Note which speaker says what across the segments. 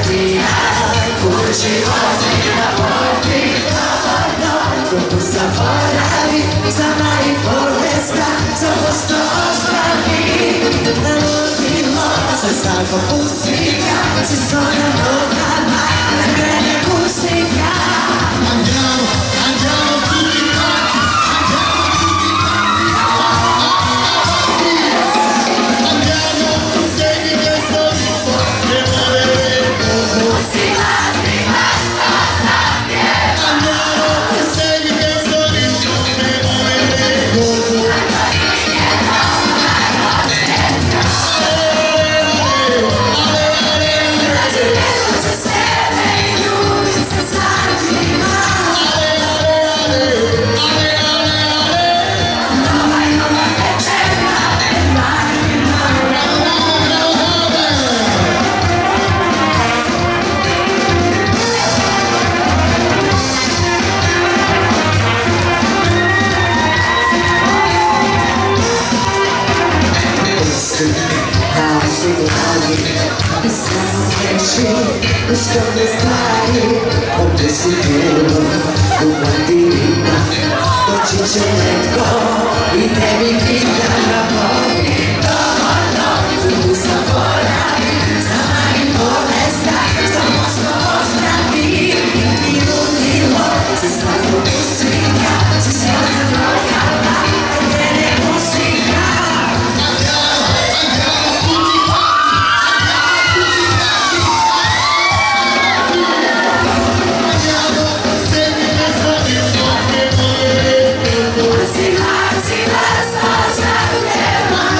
Speaker 1: Salvo musica, si suona lontana, la grande musica. Andiamo tutti quanti, andiamo, segui questo ritmo, che muovere il mondo. Si lacrima spazzatie. Andiamo, segui questo ritmo, che muovere il mondo. The strongest body of the city, the one divina, non ci c'è letto, i devi vita la vita, tu sapora, stai in foresta, somos nostra vida, y un si sta con musica, si suona rock and roll, viene musica. Andiamo,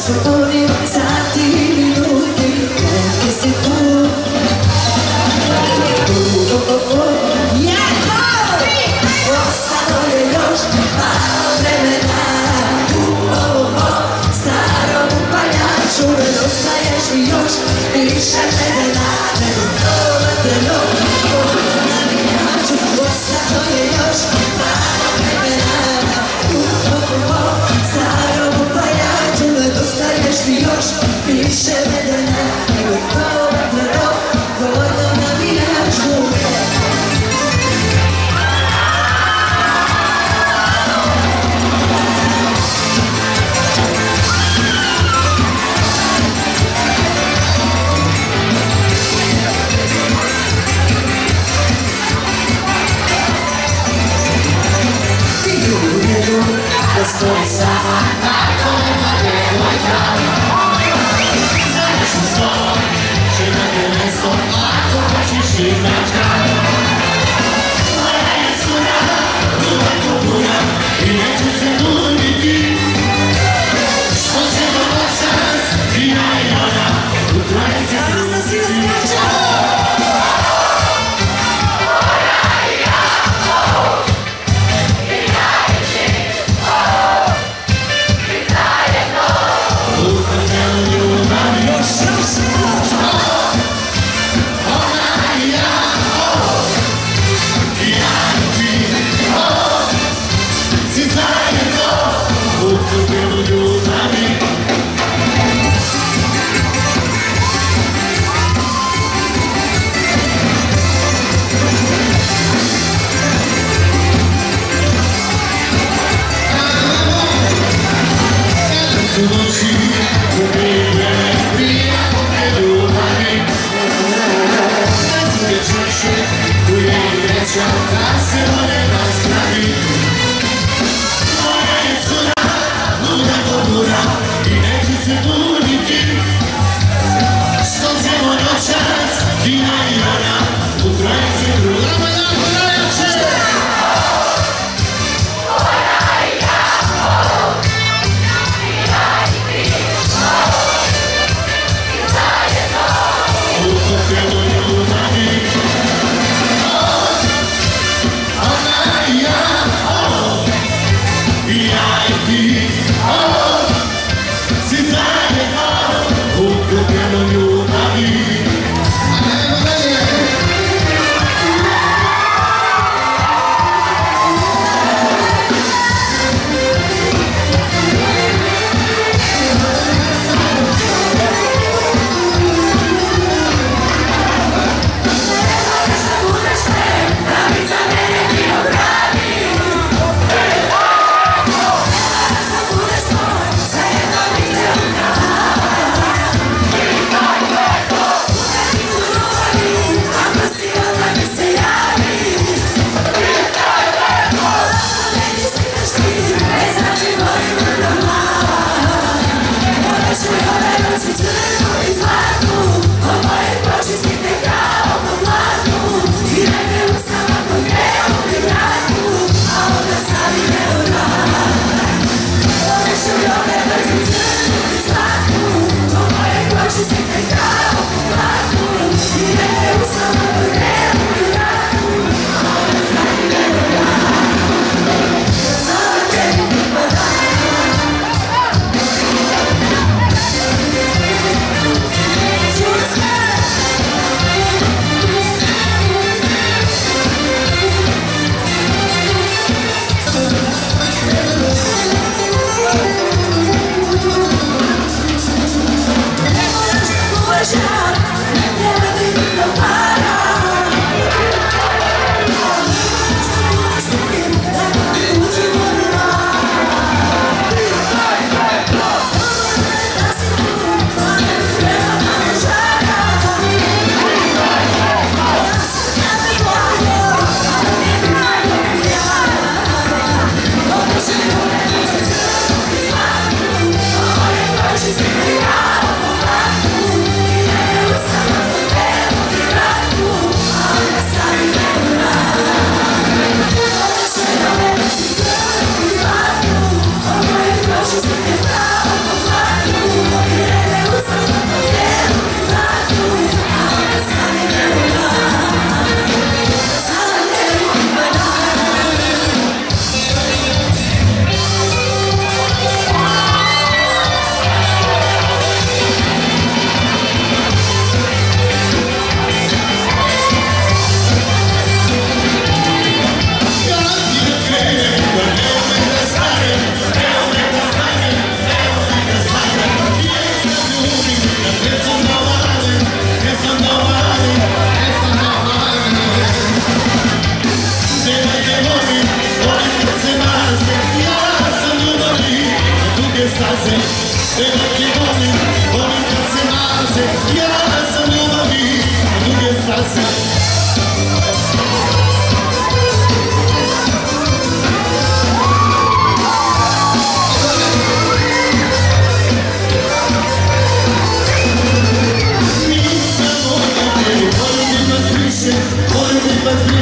Speaker 1: Sotto stati minuti, anche se tu Ostalo je još malo vremena Starom upaljaču nedostaješ mi još više vremena nego to vatreno navijaču Ostalo je još malo vremena Starom upaljaču nedostaješ mi još više vremena nego to vatreno navijaču Soy sana como de guayaba Zaraz stoi, czy na tyle stoi Kochać jeśli na czarno Moja jest surada, była to buja I leci se długi dni Szkodzę do czas, wina i woda Utraję się długi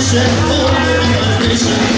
Speaker 1: Mission, oh, mission.